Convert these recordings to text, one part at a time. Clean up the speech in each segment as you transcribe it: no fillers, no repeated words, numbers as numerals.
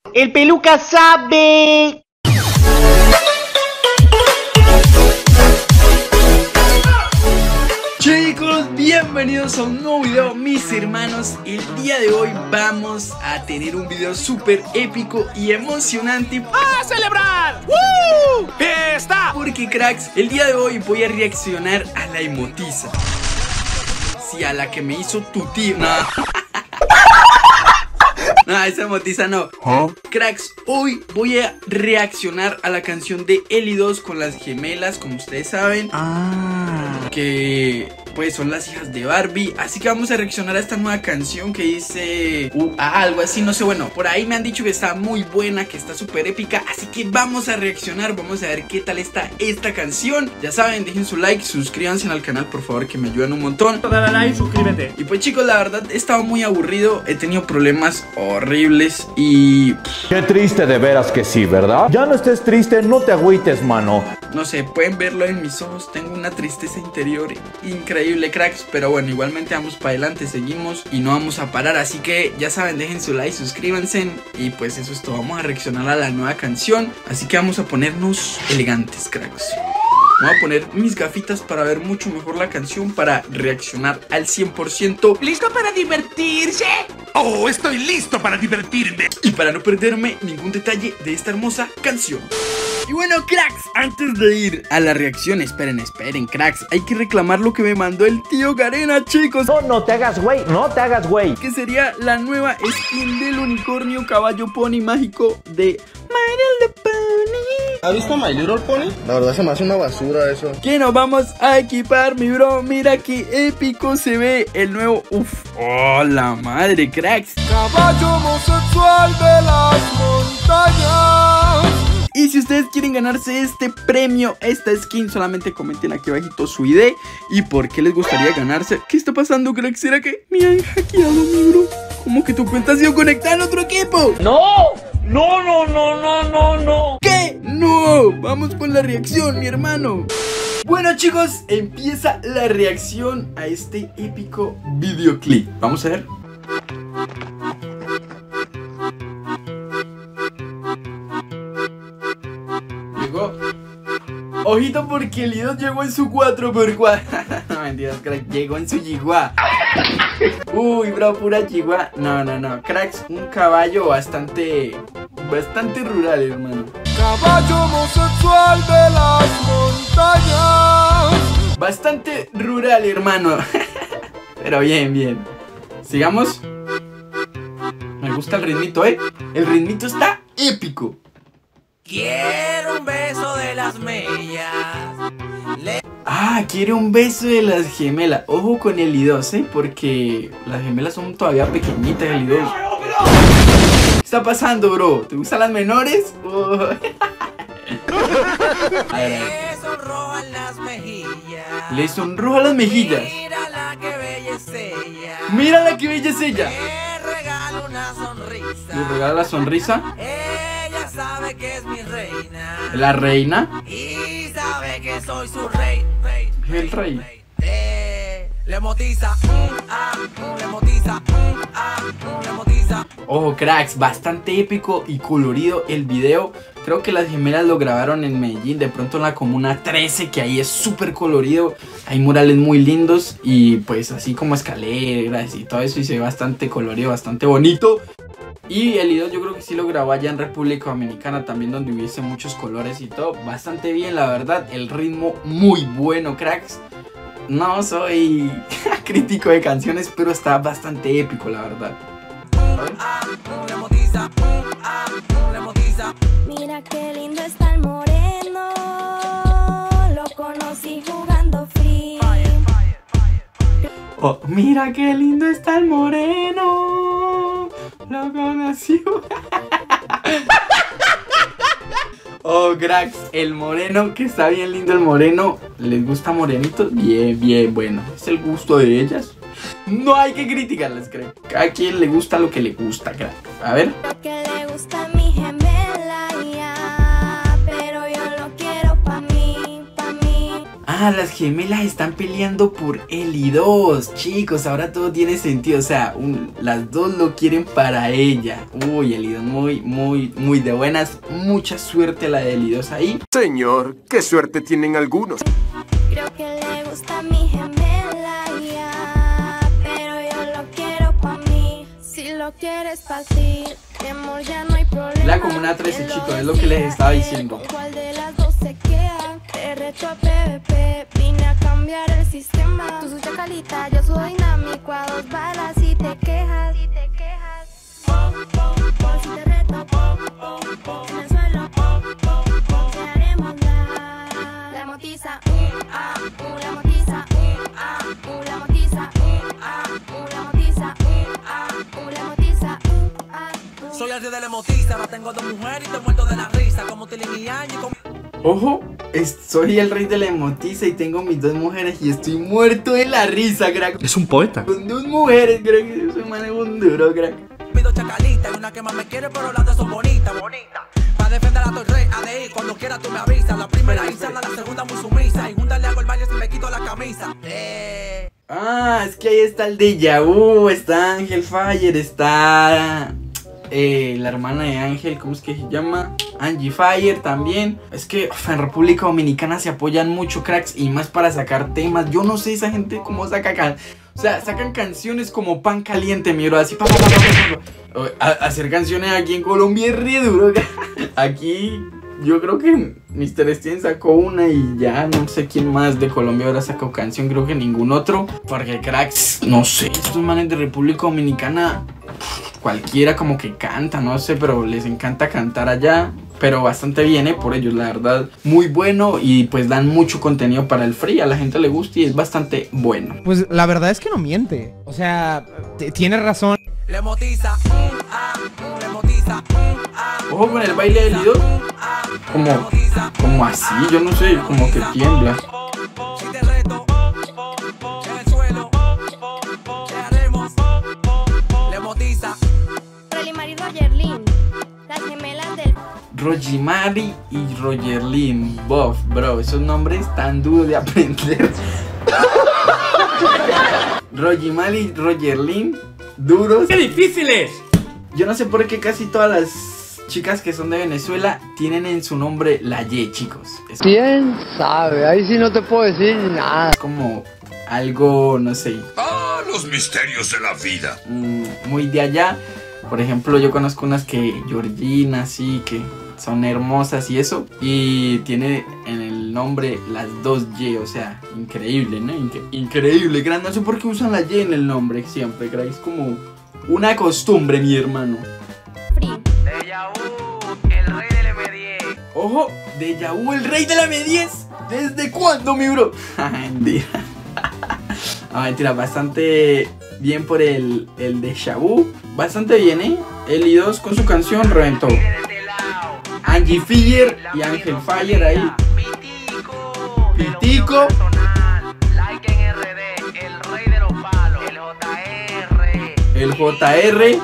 El peluca sabe. Chicos, bienvenidos a un nuevo video, mis hermanos. El día de hoy vamos a tener un video súper épico y emocionante. ¡A celebrar! ¡Woo! ¡Fiesta! Porque cracks, el día de hoy voy a reaccionar a la emotiza. Sí, a la que me hizo tu tío. No. No, esa emotiza no. Cracks, hoy voy a reaccionar a la canción de Eli 2 con las gemelas, como ustedes saben. Que pues son las hijas de Barbie. Así que vamos a reaccionar a esta nueva canción que dice algo así, no sé, bueno, por ahí me han dicho que está muy buena, que está súper épica. Así que vamos a reaccionar, vamos a ver qué tal está esta canción. Ya saben, dejen su like, suscríbanse al canal, por favor, que me ayudan un montón. Dale like, suscríbete. Y pues chicos, la verdad he estado muy aburrido, he tenido problemas horribles y... Qué triste, de veras que sí, ¿verdad? Ya no estés triste, no te agüites, mano. No sé, pueden verlo en mis ojos, tengo una tristeza interior increíble, cracks. Pero bueno, igualmente vamos para adelante, seguimos y no vamos a parar. Así que ya saben, dejen su like, suscríbanse. Y pues eso es todo, vamos a reaccionar a la nueva canción. Así que vamos a ponernos elegantes, cracks. Voy a poner mis gafitas para ver mucho mejor la canción, para reaccionar al 100%. ¿Listo para divertirse? Oh, estoy listo para divertirme. Y para no perderme ningún detalle de esta hermosa canción. Y bueno, cracks, antes de ir a la reacción, esperen, cracks, hay que reclamar lo que me mandó el tío Garena, chicos. No te hagas güey, no te hagas güey. Que sería la nueva skin del unicornio caballo pony mágico de My Little Pony. ¿Has visto My Little Pony? La verdad se me hace una basura eso. Que nos vamos a equipar, mi bro. Mira qué épico se ve el nuevo. Oh, la madre, cracks. Caballo homosexual de las montañas. Y si ustedes quieren ganarse este premio, esta skin, solamente comenten aquí abajito su ID y por qué les gustaría ganarse. ¿Qué está pasando, crack? ¿Será que me han hackeado, mi bro? ¿Cómo que tu cuenta ha sido conectada en otro equipo? No. ¿Qué? ¡No! Vamos con la reacción, mi hermano. Bueno, chicos, empieza la reacción a este épico videoclip. Vamos a ver. Ojito porque el Lido llegó en su 4x4. No, mentiras, crack, llegó en su Chihuahua. Uy, bro, pura Chihuahua. No, cracks, un caballo bastante rural, hermano. Caballo homosexual de las montañas. Bastante rural, hermano. Pero bien. Sigamos. Me gusta el ritmito, el ritmito está épico. Quiero un beso de las mellas. Quiere un beso de las gemelas. Ojo con el I2, porque las gemelas son todavía pequeñitas, el I2. ¿Qué está pasando, bro? ¿Te gustan las menores? Le sonrojan las mejillas. Le sonroja las mejillas. Mírala que bella es ella. Mírala que bella es ella. Le regalo una sonrisa. Le regala la sonrisa. Ella sabe que es mi reina. La reina. Y sabe que soy su rey. El rey. Le emotiza. Le emotiza. Le emotiza. Ojo, cracks, bastante épico y colorido el video. Creo que las gemelas lo grabaron en Medellín, de pronto en la Comuna 13, que ahí es súper colorido. Hay murales muy lindos y pues así como escaleras y todo eso, y se ve bastante colorido, bastante bonito. Y el video yo creo que sí lo grabó allá en República Dominicana también, donde hubiese muchos colores y todo. Bastante bien, la verdad, el ritmo muy bueno, cracks. No soy crítico de canciones, pero está bastante épico, la verdad. Le emotiza. Le emotiza. Mira qué lindo está el moreno. Lo conocí jugando free. Oh, mira qué lindo está el moreno. Lo conocí. Oh, cracks, el moreno, que está bien lindo el moreno. ¿Les gusta morenitos? Bien, bueno. Es el gusto de ellas. No hay que criticarlas, creo. Cada quien le gusta lo que le gusta, crack. A ver. Lo que le gusta a mi gemela, ya. Pero yo lo quiero pa' mí. Ah, las gemelas están peleando por Eli 2. Chicos, ahora todo tiene sentido. O sea, las dos lo quieren para ella. Uy, Eli 2 muy de buenas. Mucha suerte la de Eli 2 ahí. Señor, qué suerte tienen algunos. Creo que le gusta mi gemela, ya, pero yo lo quiero pa' mí. Si lo quieres pa' ti, mi amor, ya no hay problema. La Comuna 13, chicos, es lo que les estaba diciendo. ¿Cuál de las dos se queda? Te reto a PvP, vine a cambiar el sistema. Tú sos chacalita, yo soy dinámico. A dos balas y te quejas. Si te quejas, si te reto, en el suelo, te haremos la motiza, la motiza, la motiza, la motiza, la motiza. Soy el rey de la emotiza, ahora tengo dos mujeres y te muerto de la risa. Como Tilín y Angie, Ojo, soy el rey de la emotiza y tengo mis dos mujeres y estoy muerto de la risa, crack. Es un poeta. Con dos mujeres, crack. Yo soy manejo un duro, crack. pido chacalita. Hay una que más me quiere, pero las dos son bonitas. Pa' defender a tu rey, ADI, cuando quiera tú me avisas. La primera insana, la segunda muy sumisa. Y juntas le hago el baile si me quito la camisa. Ah, es que ahí está el déjà vu, está Ángel Fire, está la hermana de Ángel, ¿cómo es que se llama? Angie Fire también. Es que en República Dominicana se apoyan mucho, cracks, y más para sacar temas. Yo no sé esa gente cómo saca o sea, sacan canciones como pan caliente, mi bro, así hacer canciones aquí en Colombia es re duro. Aquí yo creo que Mr. Stein sacó una y ya no sé quién más de Colombia ahora sacó canción, creo que ningún otro. Porque cracks, no sé, estos manes de República Dominicana, cualquiera como que canta, no sé, pero les encanta cantar allá. Pero bastante bien, por ellos, la verdad, muy bueno. Y pues dan mucho contenido para el free, a la gente le gusta y es bastante bueno. Pues la verdad es que no miente, o sea, tienes razón. Le motiza, le motiza, Ojo con el baile del Lido, como así, yo no sé, como que tiembla. si te reto, en el suelo, te haremos, le motiza. Rolimar y Rogerlin, las gemelas del... Rogimari y Rogerlin, bof, bro, esos nombres tan duros de aprender. Rogimari y Rogerlin, duros. ¡Qué difíciles! Yo no sé por qué casi todas las chicas que son de Venezuela tienen en su nombre la Y, chicos. Es ¿Quién sabe? Ahí sí no te puedo decir nada. como algo, no sé, Ah, los misterios de la vida. muy de allá. Por ejemplo, yo conozco unas que Georgina, así, que son hermosas y eso. Y tiene en el nombre las dos Y, o sea, increíble, ¿no? Increíble, gran. No sé por qué usan la Y en el nombre siempre, ¿crees? Es como una costumbre, mi hermano. Free. Déjà vu, el rey del M10. Ojo, déjà vu, el rey de la M10. ¿Desde cuándo, mi bro? Mentira. Mentira, bastante bien por el déjà vu. Bastante bien, Eli 2 con su canción reventó. Angie Fire y Ángel Fire ahí. Pitico. Like en RD, el rey de los palos. El JR. El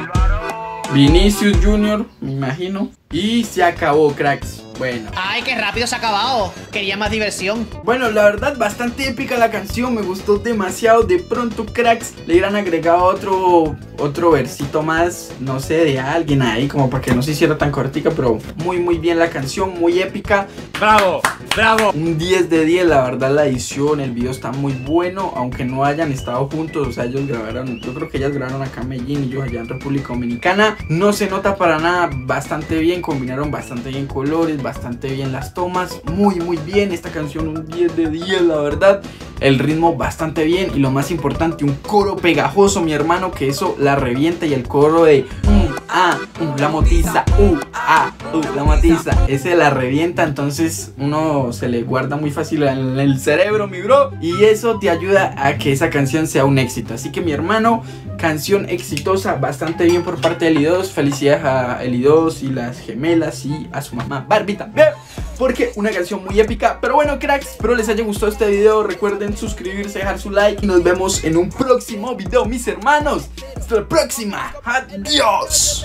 Vinicius Junior, me imagino. Y se acabó, cracks. Bueno. Ay, qué rápido se ha acabado. Quería más diversión. Bueno, la verdad, bastante épica la canción. Me gustó demasiado. De pronto, cracks, le hubieran agregado otro versito más, no sé, de alguien ahí, como para que no se hiciera tan cortica. Pero muy bien la canción, muy épica. ¡Bravo! ¡Bravo! Un 10 de 10, la verdad, la edición, el video está muy bueno. Aunque no hayan estado juntos, o sea, ellos grabaron, yo creo que ellas grabaron acá en Medellín y yo allá en República Dominicana. No se nota para nada, bastante bien, combinaron bastante bien colores, bastante bien las tomas, muy bien. Esta canción un 10 de 10, la verdad. El ritmo bastante bien y lo más importante, un coro pegajoso, mi hermano, que eso la revienta. Y el coro de la motiza, la motiza, ese la revienta. Entonces uno se le guarda muy fácil en el cerebro, mi bro, y eso te ayuda a que esa canción sea un éxito. Así que, mi hermano, canción exitosa, bastante bien por parte de Eli 2. Felicidades a Eli 2 y las gemelas y a su mamá Barbie también, porque una canción muy épica. Pero bueno, cracks, espero les haya gustado este video. Recuerden suscribirse, dejar su like y nos vemos en un próximo video, mis hermanos. Hasta la próxima. Adiós.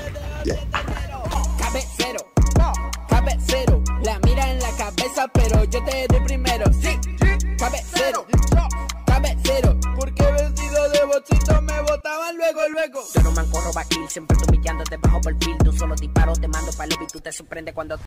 Cabecero, la mira en la cabeza, pero yo te doy primero. Sí. perfil. Tú solo disparo, te mando para el lobby, tú te sorprendes cuando